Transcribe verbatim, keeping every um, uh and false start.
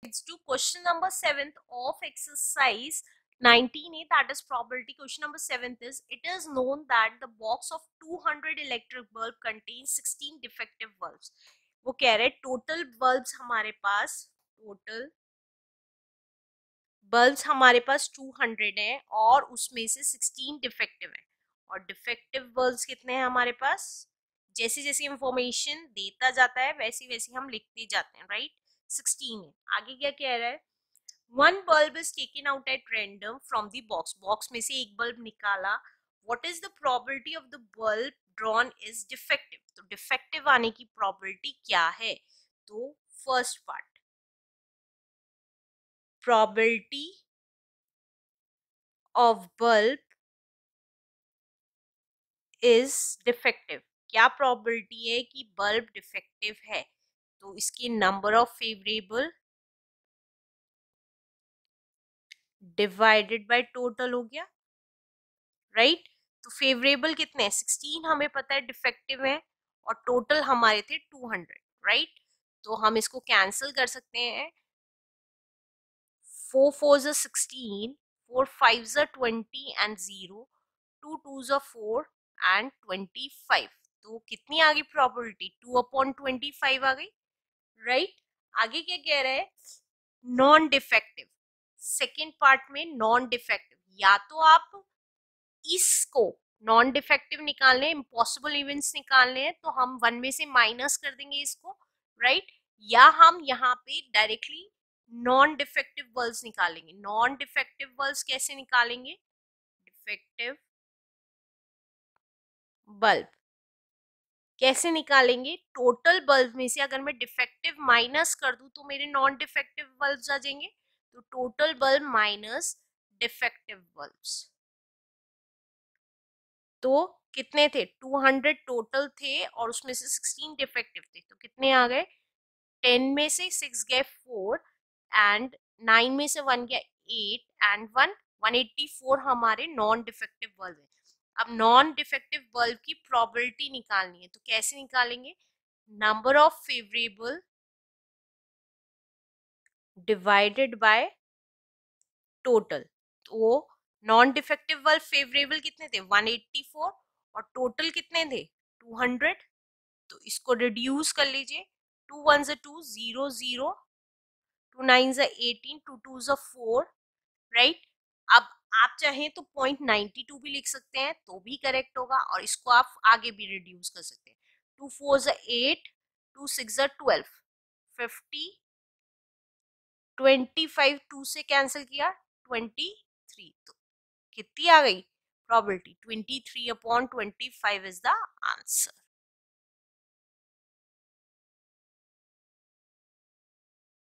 Let's do question number seventh of exercise nineteen A, that is probability. Question number seventh is, it is known that the box of two hundred electric bulb contains sixteen defective bulbs. वो कह रहे total bulbs हमारे पास total bulbs हमारे पास two hundred है और उसमें से sixteen defective है. और डिफेक्टिव bulbs कितने हैं हमारे पास? जैसी जैसी इंफॉर्मेशन देता जाता है वैसी वैसी हम लिखते जाते हैं, राइट. सिक्सटीन है. आगे क्या कह रहा है? One bulb is taken out at random from the box. Box में से एक बल्ब निकाला. What is the probability of the bulb drawn is defective. तो डिफेक्टिव आने की प्रोबेबिलिटी क्या है? तो first part, probability of bulb is defective. क्या प्रोबेबिलिटी है कि बल्ब डिफेक्टिव है? तो इसकी number of favourable divided by total हो गया, राइट right? तो फेवरेबल कितने हैं? सिक्सटीन हमें पता है डिफेक्टिव है और टोटल हमारे थे टू हंड्रेड, राइट. तो हम इसको कैंसिल कर सकते हैं. फोर फोर ज़ा सिक्सटीन, फोर फाइव ज़ा twenty and zero, two two ज़ा फोर एंड ट्वेंटी फाइव. तो कितनी आ गई probability? Two upon twenty five आ गई, राइट. आगे क्या कह रहे हैं? Non defective. सेकेंड पार्ट में नॉन डिफेक्टिव, या तो आप इसको नॉन डिफेक्टिव निकालने, इम्पॉसिबल इवेंट्स निकालने हैं तो हम वन में से माइनस कर देंगे इसको, राइट right? या हम यहाँ पे डायरेक्टली नॉन डिफेक्टिव बल्ब्स निकालेंगे. नॉन डिफेक्टिव बल्ब्स कैसे निकालेंगे? डिफेक्टिव बल्ब कैसे निकालेंगे? टोटल बल्ब में से अगर मैं डिफेक्टिव माइनस कर दूं तो मेरे नॉन डिफेक्टिव बल्ब्स आ जाएंगे. तो total bulb minus defective bulbs. तो कितने थे? टू हंड्रेड टोटल थे और उसमें से सिक्सटीन डिफेक्टिव थे. तो कितने आ गए? टेन में से सिक्स गए फोर एंड नाइन में से वन गया eight and one one eighty four हमारे नॉन डिफेक्टिव बल्ब है. अब नॉन डिफेक्टिव बल्ब की प्रोबेबिलिटी निकालनी है. तो कैसे निकालेंगे? Number of favourable divided by total. तो नॉन डिफेक्टिव बल्ब फेवरेबल कितने थे? वन एट्टी फोर और टोटल कितने थे? Two hundred. तो इसको रिड्यूस कर लीजिए. टू वन ज़ा two, zero zero, two nine ज़ा एटीन, टू टू ज़ा फोर, राइट. अब आप चाहें तो पॉइंट नाइन्टी टू भी लिख सकते हैं तो भी करेक्ट होगा और इसको आप आगे भी रिड्यूस कर सकते हैं. टू फोर ज़ा एट, टू सिक्स ज़ा twelve, fifty, twenty five two से कैंसिल किया, ट्वेंटी थ्री. तो कितनी आ गई प्रोबेबिलिटी? Twenty three upon twenty five is the answer.